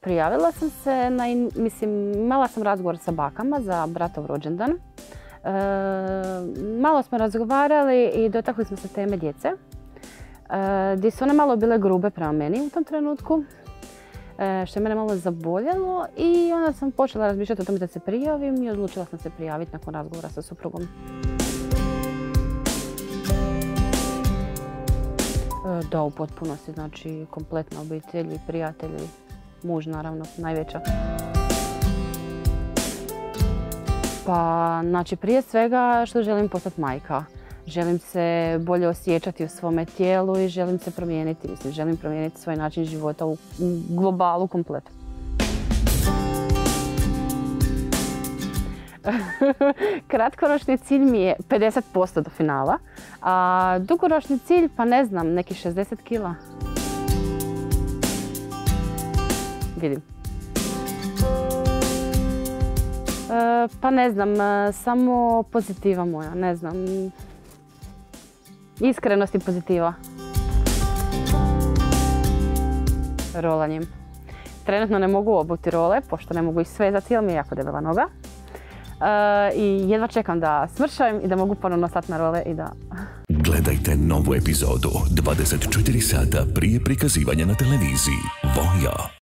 prijavila sam se, imala sam razgovor sa bakama za bratov rođendan. Malo smo razgovarali i dotakli smo se teme djece, gdje su one malo bile grube prema meni u tom trenutku, što je mene malo zaboljelo i onda sam počela razmišljati o tome da se prijavim i odlučila sam se prijaviti nakon razgovora sa suprugom. Da, u potpunosti, znači kompletna obitelj i prijatelji, muž naravno, najveća. Pa, znači prije svega što želim postati majka. Želim se bolje osjećati u svome tijelu i želim se promijeniti, želim promijeniti svoj način života u globalu kompletu. Kratkoročni cilj mi je 50% do finala, a dugoročni cilj, pa ne znam, nekih 60 kila. Vidim. Pa ne znam, samo pozitiva moja, ne znam. Iskrenost i pozitiva. Rolanjem. Trenutno ne mogu obuti role, pošto ne mogu ih svezati jer mi je jako debela noga. I jedva čekam da smršajem i da mogu ponovno stati na role i da... Gledajte novu epizodu 24 sata prije prikazivanja na televiziji. Voja.